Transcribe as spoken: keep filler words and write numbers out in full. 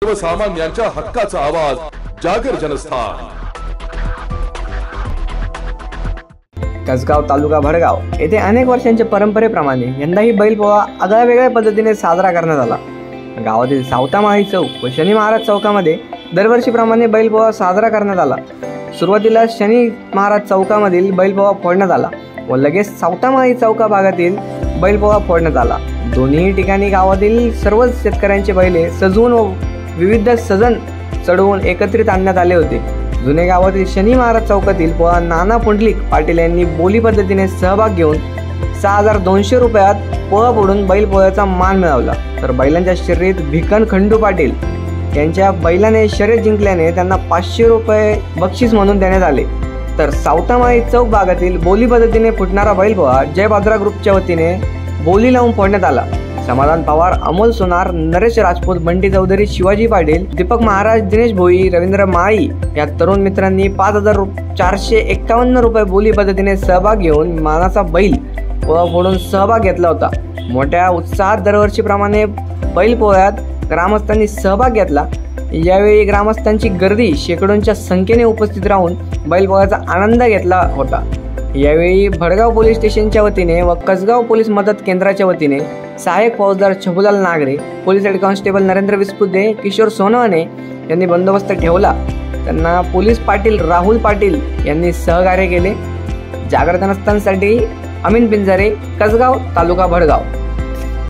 सर्वसामान्यांच्या हक्काचा आवाज जागर जनस्थान। कसगाव तालुका भडगाव येथे अनेक वर्षांच्या परंपरेप्रमाणे यंदाही बैलपोळा आगळ्या वेगळ्या पद्धतीने साजरा करण्यात आला। गावातील सावतामाळी चौक व शनी महाराज चौकामध्ये दरवर्षीप्रमाणे बैलपोळा साजरा करण्यात आला। सुरुवातीला शनी महाराज चौकामधील बैलपोळा फोडण्यात आला व लगेच सावतामाळी चौका भागातील बैलपोळा फोडण्यात आला। दोन्ही ठिकाणी गावातील सर्वच शेतकऱ्यांचे बैले सजवून व विविध सजन चढवून एकत्रित आणण्यात आले होते। जुने गावातील शनी महाराज चौकातील पोळा नाना पुंडलिक पाटील यांनी बोली पद्धतीने सहभाग घेऊन सहा हजार दोनशे रुपयात पोळा फोडून बैलपोळ्याचा मान मिळवला। तर बैलांच्या शर्यतीत भिकन खंडू पाटील यांच्या बैलाने शर्यत जिंकल्याने त्यांना पाचशे रुपये बक्षीस म्हणून देण्यात आले। तर सावतामाळी चौक भागातील बोली पद्धतीने फुटणारा बैलपोळा जय बाद्रा ग्रुपच्या वतीने बोली लावून फोडण्यात आला। समाधान पवार, अमोल सोनार, नरेश राजपूत, बंटी चौधरी, शिवाजी पाटील, दीपक महाराज, दिनेश भोई, रवींद्र माळी या तरुण मित्रांनी पाच हजार चारशे एक्कावन्न रुपये बोली पद्धतीने सहभाग घेऊन मानाचा बैल पोळा फोडून सहभाग घेतला होता। मोठ्या उत्साहात दरवर्षीप्रमाणे बैलपोळ्यात ग्रामस्थांनी सहभाग घेतला। यावेळी ग्रामस्थांची गर्दी शेकडोंच्या संख्येने उपस्थित राहून बैलपोळ्याचा आनंद घेतला होता। यावेळी भडगाव पोलीस स्टेशनच्या वतीने व कसगाव पोलीस मदत केंद्राच्या वतीने सहाय्यक फौजदार Chhabulal Nagare, police head constable Narendra Vispute, Kishor Sonawane यांनी बंदोबस्त ठेवला। त्यांना पोलीस पाटील राहुल पाटील यांनी सहकार्य केले। जागर जनस्थानसाठी अमीन पिंजारे, कसगाव तालुका भडगाव।